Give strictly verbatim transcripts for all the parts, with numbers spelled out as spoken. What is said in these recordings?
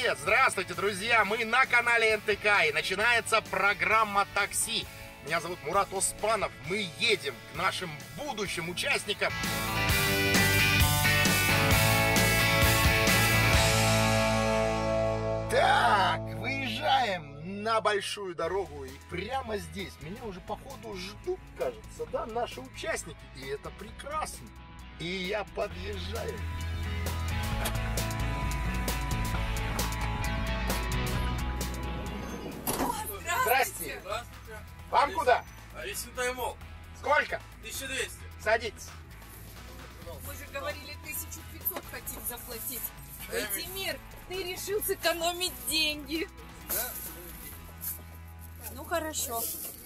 привет! Здравствуйте, друзья! Мы на канале эн тэ ка и начинается программа «Такси». Меня зовут Мурат Оспанов. Мы едем к нашим будущим участникам. Так, выезжаем на большую дорогу. И прямо здесь меня уже походу ждут, кажется, да, наши участники. И это прекрасно. И я подъезжаю. Здрасте. Здравствуйте. Вам куда? Есентай Молл. Сколько? тысяча двести. Садитесь. Мы же говорили, тысячу пятьсот хотим заплатить. Байтимир, ты решил сэкономить деньги. Да? Ну хорошо.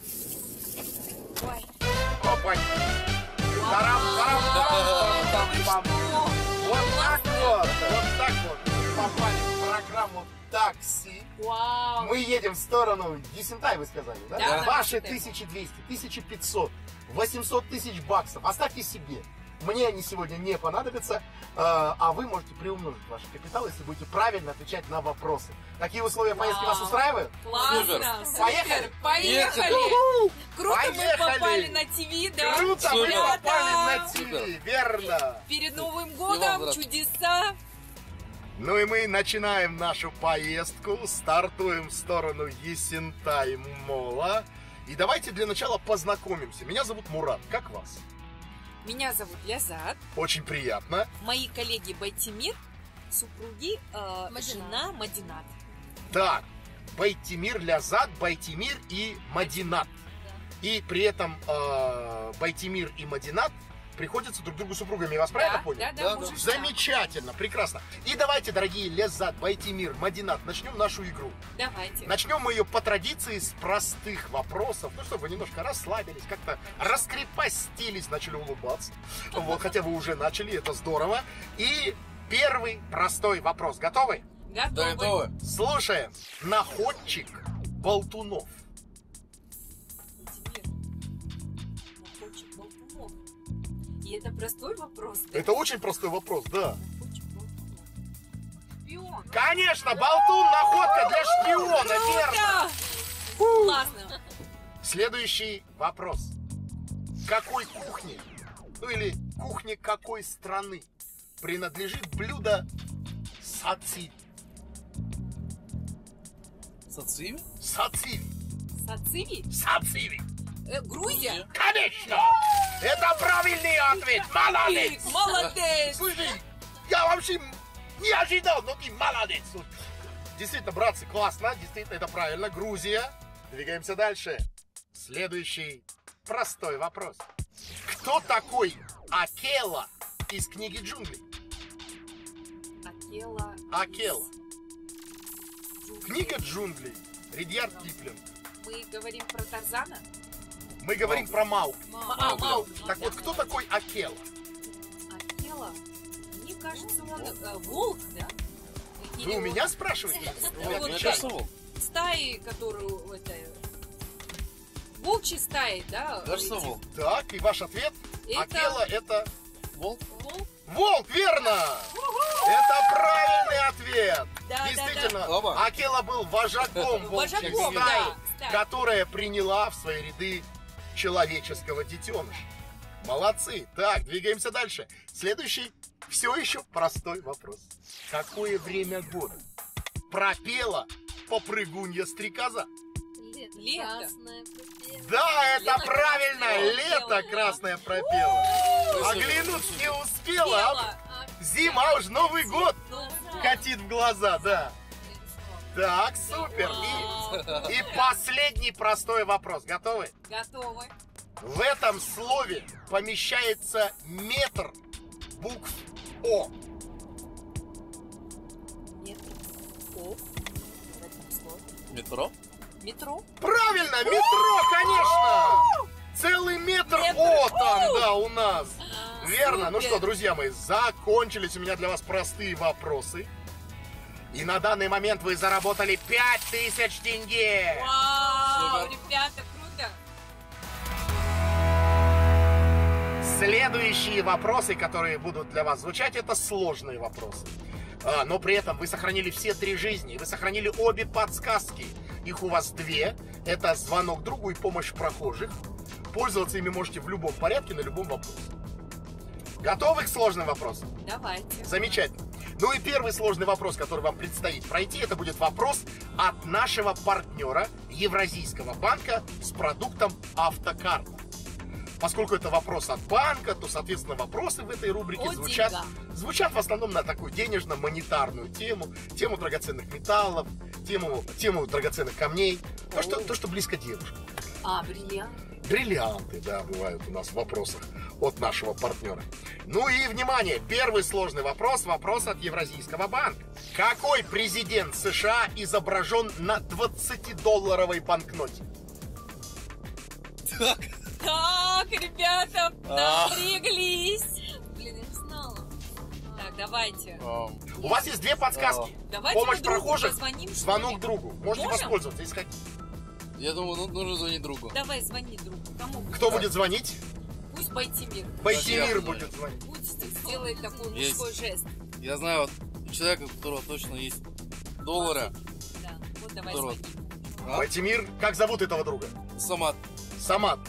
Ой. Опа. Тарам, тарам, тарам, тарам, тарам. Вот так вот. Вот так вот. Попали в программу «Такси». Вау. Мы едем в сторону Есентай, вы сказали, да? Да, Ваши да. тысяча двести, тысяча пятьсот, восемьсот тысяч баксов. Оставьте себе. Мне они сегодня не понадобятся, а вы можете приумножить ваш капитал, если будете правильно отвечать на вопросы. Какие условия поездки вас устраивают? Классно. Супер. Поехали? Поехали. Круто Поехали. мы попали на ТВ, да? Круто, мы Ребята. попали на ТВ, Супер. верно. Перед Новым И вам годом здравствуйте. чудеса. Ну и мы начинаем нашу поездку, стартуем в сторону Есентай Молла. И давайте для начала познакомимся. Меня зовут Мурат, как вас? Меня зовут Лязат. Очень приятно. Мои коллеги Байтимир, супруги, э, жена Мадинат. Так, Байтимир, Лязат, Байтимир и Мадинат. И при этом э, Байтимир и Мадинат приходятся друг другу супругами. Я вас правильно Да, понял? да, да, Да, муж да. и жена. Замечательно, прекрасно. И давайте, дорогие Лязат, Байтимир, Мадинат, начнем нашу игру. Давайте. Начнем мы ее по традиции с простых вопросов, ну, чтобы вы немножко расслабились, как-то раскрепостились, начали улыбаться. Вот, хотя вы уже начали, это здорово. И первый простой вопрос. Готовы? Да, Готовы. готовы. Слушаем. Находчик болтунов. Байтимир, находчик болтунов. И это простой вопрос, да? Это очень простой вопрос, да. Находчик болтунов. Шпион. Конечно, болтун находка для шпиона, верно. Круто! Классно. Следующий вопрос. Какой кухне, ну или кухне какой страны принадлежит блюдо сациви? Сациви? Сациви. Сациви? Сациви. Э, Грузия? Конечно! Это правильный ответ. Молодец! Молодец! Слушай, я вообще не ожидал, но ты молодец. Действительно, братцы, классно. Действительно, это правильно. Грузия. Двигаемся дальше. Следующий простой вопрос. Кто такой Акела из книги джунглей? Акела. Акела. Книга джунглей. Ридьярд Киплинг. Мы говорим про Тарзана? Мы говорим про Маугли. А, Маугли. Так вот, кто такой Акела? Акела? Мне кажется, он э, волк, да? Или Вы у он меня спрашиваете? Вот Мне так. кажется, волк. стаи, которую это волчьи стаи, да? Кажется, эти? волк. Так, и ваш ответ? Это- Акела это... Волк? Волк? Волк, верно! Это правильный ответ! Да, Действительно, да, да. Оба. Акела был вожаком волчьей Вожаком, стаи, да, стаи. которая приняла в свои ряды человеческого детеныша. Молодцы! Так, двигаемся дальше. Следующий, все еще простой вопрос. Какое время года пропела попрыгунья-стрекоза? Лето. Красная пропела. Да, это Лето правильно! пропела. Лето красное пропела. Оглянуть не успела, а Пела. зима уж Новый год Ну, катит в глаза, да. Так, супер. И, и последний простой вопрос. Готовы? готовы. В этом слове помещается метр букв О. Метро. О. В этом слове. Метро? Метро. Правильно, метро, конечно. Целый метр Метр. О там, да, у нас. А, Верно. Ну супер. что, друзья мои, закончились у меня для вас простые вопросы. И на данный момент вы заработали пять тысяч тенге. Вау, Супер. ребята, круто. Следующие вопросы, которые будут для вас звучать, это сложные вопросы. А, но при этом вы сохранили все три жизни, вы сохранили обе подсказки. Их у вас две. Это звонок другу и помощь прохожих. Пользоваться ими можете в любом порядке, на любом вопросе. Готовы к сложным вопросам? Давайте. Замечательно. Ну и первый сложный вопрос, который вам предстоит пройти, это будет вопрос от нашего партнера Евразийского банка с продуктом Автокарта. Поскольку это вопрос от банка, то, соответственно, вопросы в этой рубрике О звучат, деньгах. звучат в основном на такую денежно-монетарную тему, тему драгоценных металлов, тему, тему драгоценных камней, то что, то, что близко девушке. А, бриллиант. Бриллианты, да, бывают у нас в вопросах от нашего партнера. Ну и, внимание, первый сложный вопрос, вопрос от Евразийского банка. Какой президент США изображен на двадцатидолларовой банкноте? Так. Так, ребята, А. напряглись. Блин, я не знала. Так, давайте. Ам, У вас есть две подсказки. Давайте Помощь мы другу прохожих, позвоним, что звонок ли? другу. Можете Можем? воспользоваться, если хотите. Я думаю, ну, нужно звонить другу. Давай, звони другу. Кому? Кто будет звонить? Пусть Байтимир. Байтимир Я будет звонить. Пусть сделает такой Есть. мужской жест. Я знаю вот человека, у которого точно есть доллары. Да, вот давай Здорово. звони. А? Байтимир, как зовут этого друга? Самат. Самат.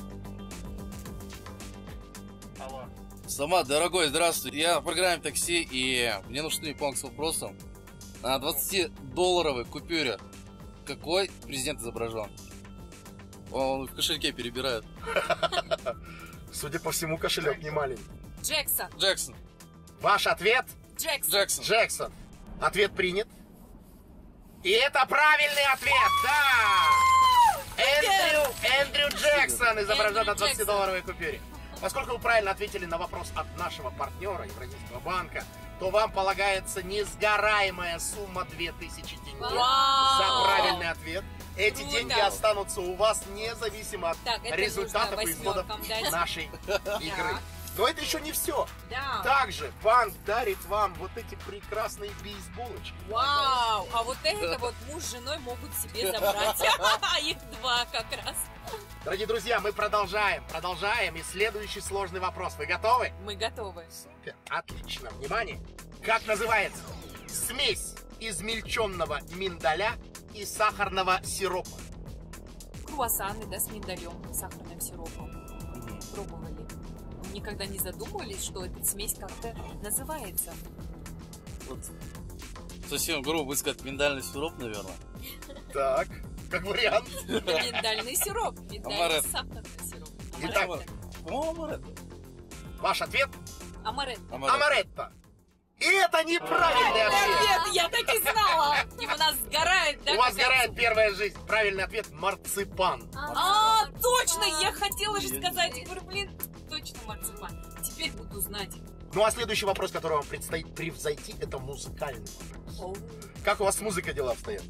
Алло. Самат, дорогой, здравствуй. Я в программе такси, и мне нужны помощь с вопросом. На двадцатидолларовой купюре какой президент изображен? Он в кошельке перебирает. Судя по всему, кошелек не маленький. Джексон. Джексон. Ваш ответ? Джексон. Джексон. Джексон. Ответ принят. И это правильный ответ, да! Эндрю, Эндрю Джексон изображен Эндрю на двадцатидолларовой купюре. Поскольку вы правильно ответили на вопрос от нашего партнера Евразийского банка, то вам полагается несгораемая сумма две тысячи тенге Вау! за правильный ответ. Эти Круто. деньги останутся у вас независимо от Так, это результатов нужно и исходов восьмеркам дать. нашей игры. Но это еще не все. Да. Также банк дарит вам вот эти прекрасные бейсболочки. Вау! А вот это вот муж с женой могут себе забрать. Их два как раз. Дорогие друзья, мы продолжаем, продолжаем. И следующий сложный вопрос. Вы готовы? Мы готовы. Супер, отлично. Внимание. Как называется смесь измельченного миндаля и сахарного сиропа? Круассаны, да, с миндалем, сахарным сиропом. Пробовали. Никогда не задумывались, что эта смесь как-то называется. Вот. Совсем грубо будет сказать, миндальный сироп, наверное. Так, как вариант. Это миндальный сироп. Миндальный Амаретто. сахарный сироп. Итак, Амаретто. По-моему, Амаретто. Ваш ответ? Амаретто. Амаретто. Амаретто. И это неправильный ответ. Привет, я так и знала. И у нас сгорает, да? У вас как сгорает первая жизнь. Правильный ответ – марципан. А, точно, я хотела же сказать. Я говорю, блин, точно марципан. Теперь буду знать. Ну а следующий вопрос, который вам предстоит превзойти, это музыкальный вопрос. Как у вас с музыкой дела обстоят?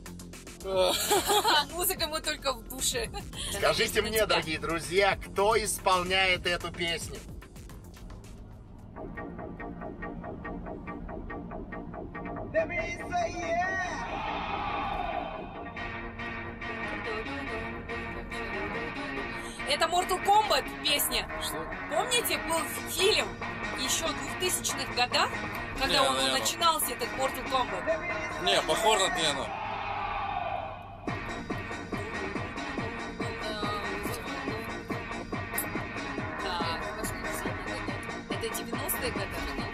А музыка мы только в душе. Скажите На мне, тебя. дорогие друзья, кто исполняет эту песню? Это Mortal Kombat песня. Что? Помните, был фильм еще в двухтысячных годах, когда Не, он наверное. начинался, этот Mortal Kombat? Не, похоже на пену. Так, это девяностые годы.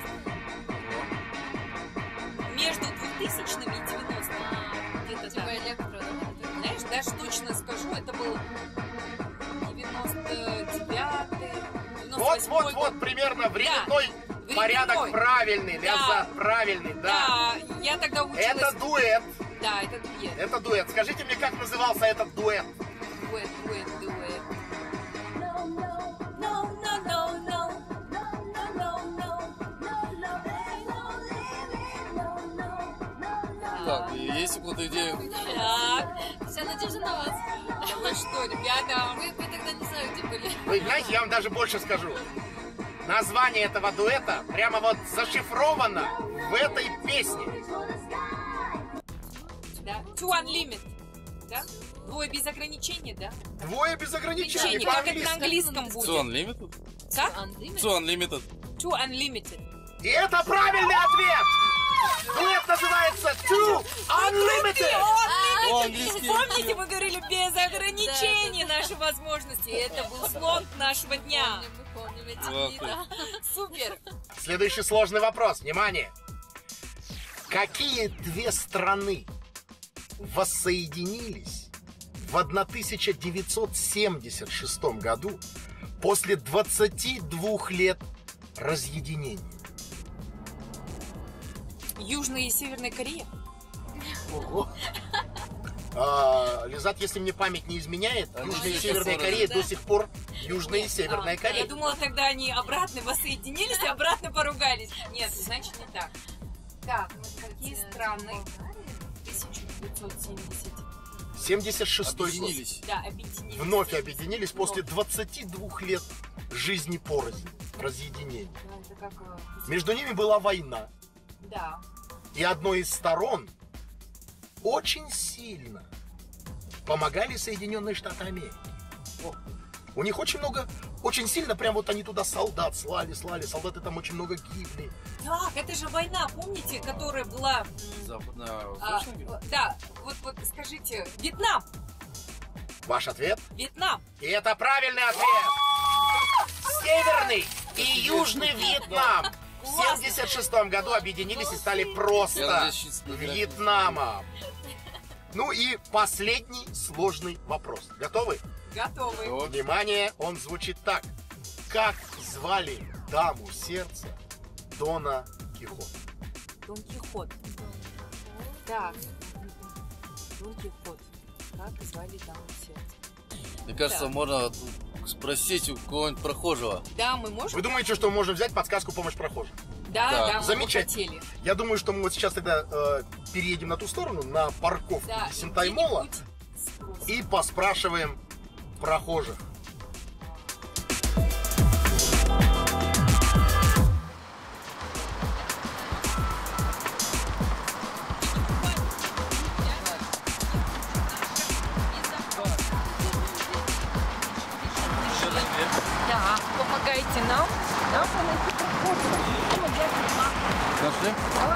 Между двухтысячными и девяностыми. Где-то Типа так. электро, да? Знаешь, даже точно скажу, это был девяносто девятый, девяносто Вот, восьмой вот, год. вот, примерно временной Временной. порядок правильный, Да. Ляззат, правильный, да. Да, я тогда училась. Это дуэт, Да, это дуэт. это дуэт. Скажите мне, как назывался этот дуэт? Дуэт, дуэт, дуэт. No, no, no, no. Так, и есть у кого-то идея? Так, Вся надежда на вас. да вы что, ребята? Вы, вы тогда не знаю, где были. Вы знаете, я вам даже больше скажу. Название этого дуэта прямо вот зашифровано в этой песне. Да. Two Unlimited. Да? Двое без ограничений, да? Двое без ограничений Ограничений. Как это на по-английски. английском Two будет? Unlimited? Как? Unlimited? Two Unlimited. Two Unlimited. И это правильный ответ! Дуэт называется Two Unlimited. О, английский. Помните, мы говорили без ограничений наши возможности. Это был слог нашего дня. Мы помним эти дни, да. Супер. Следующий сложный вопрос. Внимание. Какие две страны воссоединились в тысяча девятьсот семьдесят шестом году после двадцати двух лет разъединения? Южная и Северная Корея. Ого. А, Лизат, если мне память не изменяет, А, Южная и ну, Северная да. Корея до сих пор Южная и Северная А, Корея. Я думала, тогда они обратно воссоединились и обратно поругались. Нет, значит не так. Так, какие страны? тысяча девятьсот семьдесят. семьдесят шестой год. Объединились. Да, объединились. Вновь объединились после Вновь. двадцати двух лет жизни порознь, разъединения. Ну, это как, э, Между ними была война, Да. и одной из сторон очень сильно помогали Соединенные Штаты Америки. О, У них очень много, очень сильно, прям вот они туда солдат слали, слали, солдаты там очень много гибли. Так, это же война, помните, которая была... м, а, Западно-восточный. да, вот, вот скажите, Вьетнам, Ваш ответ? Вьетнам. И это правильный ответ! Северный и Южный Вьетнам в семьдесят шестом году объединились и стали Я просто надеюсь, чисто Вьетнамом. Ну и последний сложный вопрос. Готовы? Готовы. О, Внимание, он звучит так. Как звали даму сердца Дона Кихота? Дон Кихот. Так. Дон Кихот. Как звали даму сердца? Мне кажется, Да. можно спросить у кого-нибудь прохожего. Да, мы можем? Вы думаете, что мы можем взять подсказку «Помощь прохожим»? Да, Да. да, мы Замечательно. бы хотели. Я думаю, что мы вот сейчас тогда э, переедем на ту сторону, на парковку Да, Синтаймола, где-нибудь спросим. и поспрашиваем прохожих. Да, помогайте нам. Нам помогите Нашли?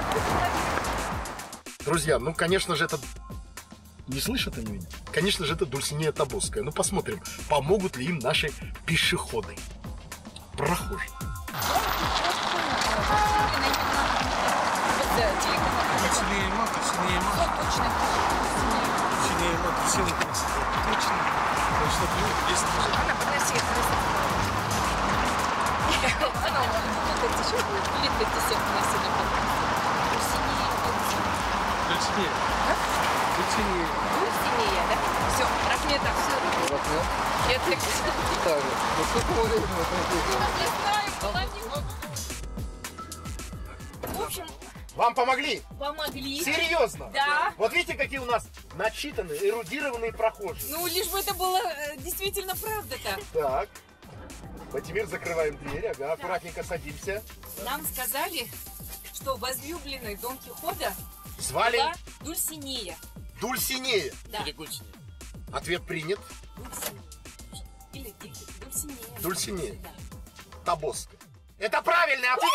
Друзья, ну, конечно же, это... Не слышат они меня? Конечно же, это Дульсинея Тобольская. Ну, посмотрим, помогут ли им наши пешеходы. Прохожие. Синема, синема, синема, синема. Точно. Точно, есть. Точнее. Точнее. Все, Рахмета, все. Это Так, ну сколько времени мы В общем, Вам помогли? помогли. Серьезно? Да. Вот видите, какие у нас начитанные, эрудированные прохожие. Ну, лишь бы это было э, действительно правда-то. Так. Владимир, закрываем дверь, ага, аккуратненько садимся. Нам сказали, что возлюбленной Дон Кихота Звали была Дульсинея. Дульсинея. Да, Перекусили. Ответ принят. Дульсинея. Или Дик- Дульсинея. Дульсинея. Да. Тобольская. Это правильный ответ!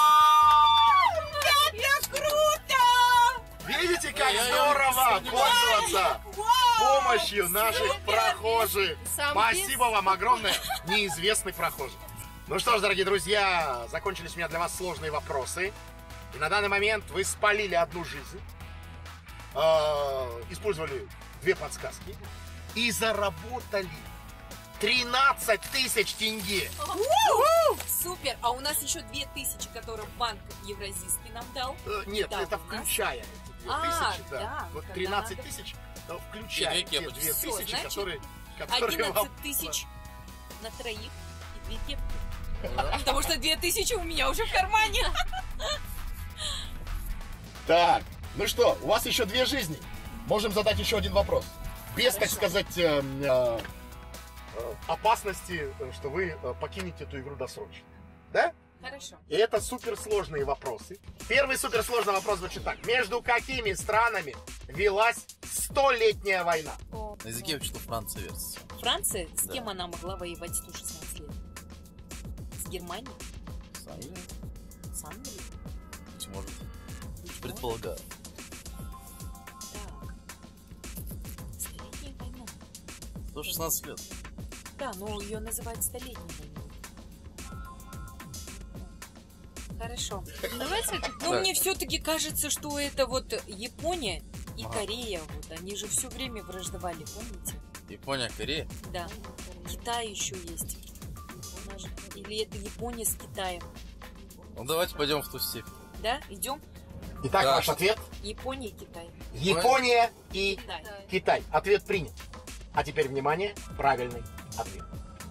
Это круто! Видите, как Я- я здорово не пользоваться Вау! помощью наших Супер! прохожих. Сам Спасибо вам огромное, неизвестный прохожий. Ну что ж, дорогие друзья, закончились у меня для вас сложные вопросы. И на данный момент вы спалили одну жизнь, э, использовали две подсказки и заработали тринадцать тысяч тенге. У-у-у! Супер! А у нас еще две тысячи, которые банк Евразийский нам дал. Э, Нет, Да, это у нас- включая эти две А, тысячи, да. да, Вот тогда тринадцать надо- тысяч, э, включая И две те кепочки. две Всё, тысячи, значит, которые, которые вам... одиннадцать тысяч на троих и две кепки. Потому что две тысячи у меня уже в кармане. Так, ну что, у вас еще две жизни. Можем задать еще один вопрос. Без, так сказать, э, э, э, опасности, э, что вы э, покинете эту игру досрочно. Да? Хорошо. И это суперсложные вопросы. Первый суперсложный вопрос звучит так. Между какими странами велась столетняя война? На языке вообще-то Франция версия. Франция? С Да. кем она могла воевать сто шестнадцать лет? С Германией? Сами, С Англией? быть может. Быть предполагаю. Так. Столетняя война. сто шестнадцать лет. Да, но ее называют столетней войной. Хорошо. Давайте Но Так. мне все-таки кажется, что это вот Япония и Ага. Корея. Вот они же все время враждовали, помните? Япония, Корея. Да. Китай еще есть. У нас же- Или это Япония с Китаем. Ну давайте пойдем в ту степь. Да? Идем? Итак, Да. ваш ответ. Япония и Китай. Япония и Китай. Китай. Ответ принят. А теперь, внимание, правильный ответ.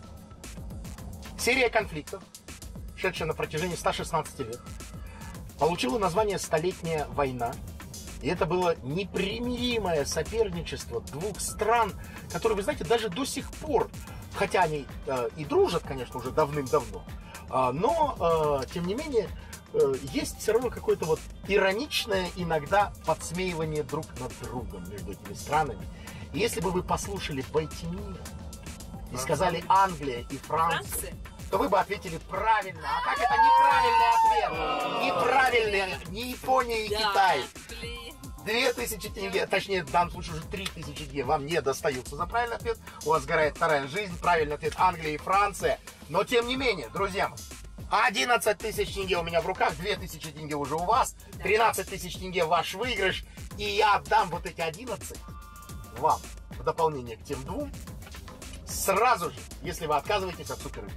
Серия конфликтов, шедшая на протяжении ста шестнадцати лет, получила название «Столетняя война». И это было непримиримое соперничество двух стран, которые, вы знаете, даже до сих пор, хотя они э, и дружат, конечно, уже давным-давно, э, но, э, тем не менее, э, есть все равно какое-то вот ироничное иногда подсмеивание друг над другом между этими странами. И если бы вы послушали Байтимира и сказали Англия и Франция, Франция? то вы бы ответили правильно. А как это неправильный ответ? Неправильный. Не Япония и Да. Китай. блин. Две тысячи тенге, точнее, в данном случае уже три тысячи тенге вам не достаются за правильный ответ. У вас сгорает вторая жизнь. Правильный ответ Англия и Франция. Но тем не менее, друзья мои, одиннадцать тысяч тенге у меня в руках, две тысячи тенге уже у вас, тринадцать тысяч тенге ваш выигрыш. И я отдам вот эти одиннадцать вам в дополнение к тем двум сразу же, если вы отказываетесь от супер игры.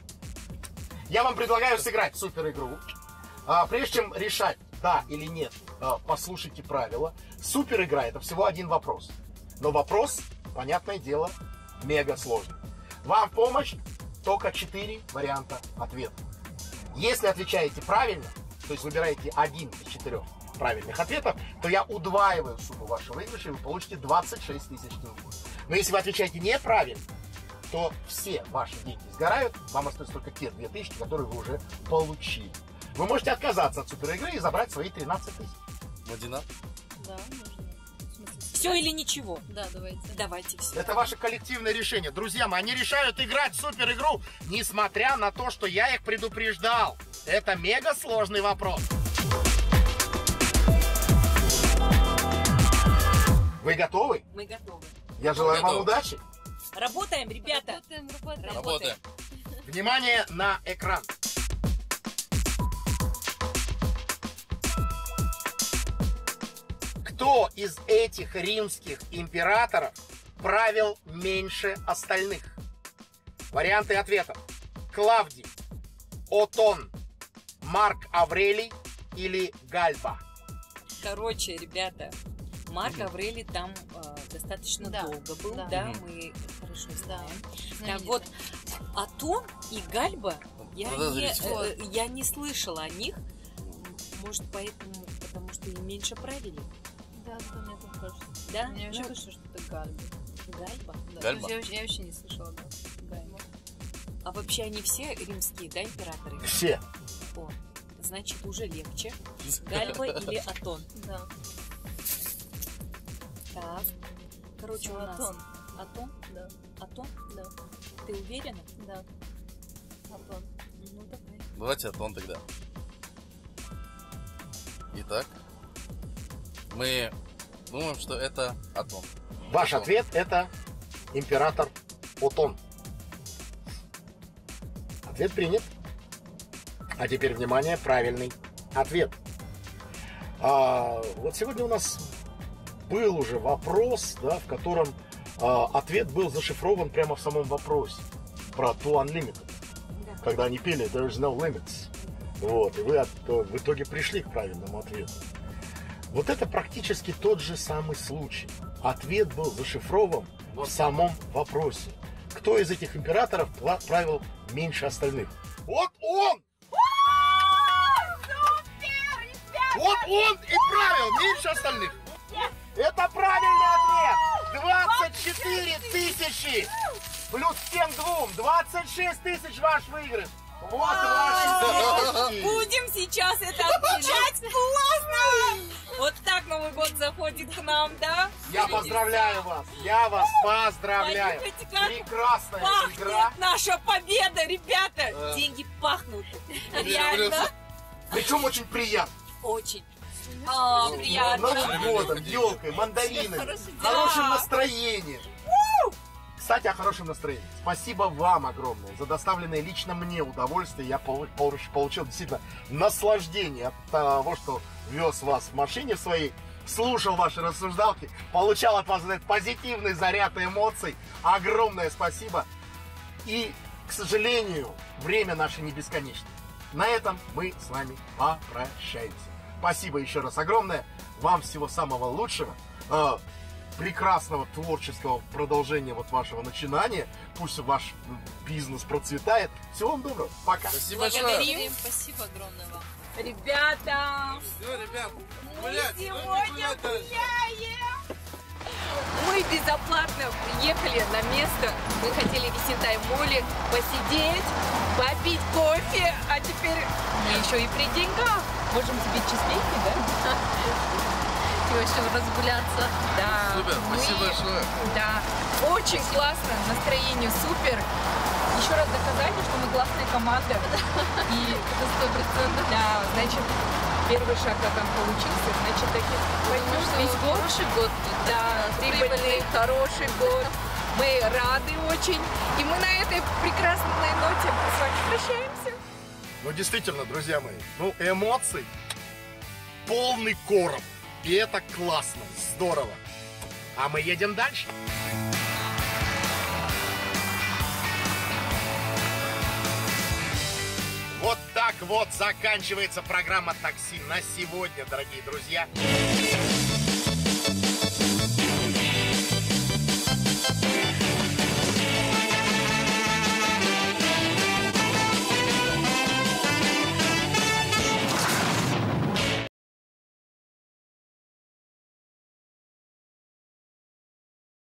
Я вам предлагаю сыграть в супер игру. А, прежде чем решать, да или нет, а, послушайте правила. Супер игра — это всего один вопрос. Но вопрос, понятное дело, мега сложный. Вам в помощь только четыре варианта ответа. Если отвечаете правильно, то есть выбираете один из четырех правильных ответов, то я удваиваю сумму вашего выигрыша, и вы получите двадцать шесть тысяч тенге. Но если вы отвечаете неправильно, то все ваши деньги сгорают, вам остаются только те две тысячи, которые вы уже получили. Вы можете отказаться от супер игры и забрать свои тринадцать тысяч. Мадина? Да, можно. В смысле, Все или ничего? Да, давайте. Давайте все. Это ваше коллективное решение. Друзья мои, они решают играть в супер игру, несмотря на то, что я их предупреждал. Это мега сложный вопрос. Вы готовы? Мы готовы. Я желаю вам готов. удачи. Работаем, ребята. Работаем, работаем. Работаем. Внимание на экран. Кто из этих римских императоров правил меньше остальных? Варианты ответов. Клавдий, Отон, Марк Аврелий или Гальба? Короче, ребята, Марк Аврелий там э, достаточно Да, долго был, да, да. мы хорошо Да. знаем. Так Знаменитый. вот, Атон и Гальба, я не, Подозрительно. э, я не слышала о них, может, поэтому, потому что им меньше правили, Да, да, мне тоже кажется. да? Мне вообще Ну, кажется, что это Гальба. Гальба? Да, Гальба? то есть Я, я вообще не слышала, да. Гальба. А вообще они все римские, да, императоры? Все. О, значит, уже легче. Гальба или Атон? Да. Так, короче, у нас Атон. Атон? Да, Атон? да, Ты уверена? да. Атон. Ну, давай. Давайте Атон тогда. Итак, мы думаем, что это Атон. Ваш Атон. ответ это император Отон. Ответ принят. А теперь, внимание, правильный ответ. А, вот сегодня у нас был уже вопрос, да, в котором а, ответ был зашифрован прямо в самом вопросе про To Unlimited, Да. когда они пели There's no limits. Вот, и вы от- в итоге пришли к правильному ответу. Вот это практически тот же самый случай. Ответ был зашифрован в самом вопросе. Кто из этих императоров пла- правил меньше остальных? Вот он! Вот он и правил меньше остальных. Это правильный ответ. двадцать четыре тысячи плюс к тем двум. двадцать шесть тысяч ваш выигрыш. Вот ваши денежки. Будем сейчас это отмечать. Классно! Вот так Новый год заходит к нам, да? Я поздравляю вас. Я вас поздравляю. Понюхайте, как Прекрасная игра. пахнет наша победа, ребята! Да. Деньги пахнут. Люблю. Реально. Причем очень приятно. Очень. А, С приятно. Новым годом, елкой, мандаринами, хорошим настроением. Кстати, о хорошем настроении. Спасибо вам огромное за доставленное лично мне удовольствие. Я пол- пол- получил действительно наслаждение от того, что вез вас в машине своей, слушал ваши рассуждалки, получал от вас этот позитивный заряд эмоций. Огромное спасибо. И, к сожалению, время наше не бесконечно. На этом мы с вами попрощаемся. Спасибо еще раз огромное. Вам всего самого лучшего. Э, прекрасного творческого продолжения вот вашего начинания. Пусть ваш бизнес процветает. Всего вам доброго. Пока. Спасибо большое. Благодарим. Спасибо огромное вам. Ребята, Все, ребят, мы гулять, сегодня гулять дальше. гуляем. Мы безоплатно приехали на место. Мы хотели в Исентай-моле посидеть, попить кофе, а теперь мы еще и при деньгах. Можем себе чизбейки, да? И вообще разгуляться. Да. Супер, мы- спасибо большое. Да, очень классно, настроение супер. Еще раз доказали, что мы классная команда. И Сто процентов. да, значит, первый шаг как он получился, значит, таки пойдем весь год. Хороший год. Да, прибыльный, хороший год. Мы рады очень. И мы на этой прекрасной ноте с вами прощаемся. Ну, действительно, друзья мои, ну, эмоций полный короб. И это классно, здорово. А мы едем дальше. Вот так вот заканчивается программа «Такси» на сегодня, дорогие друзья.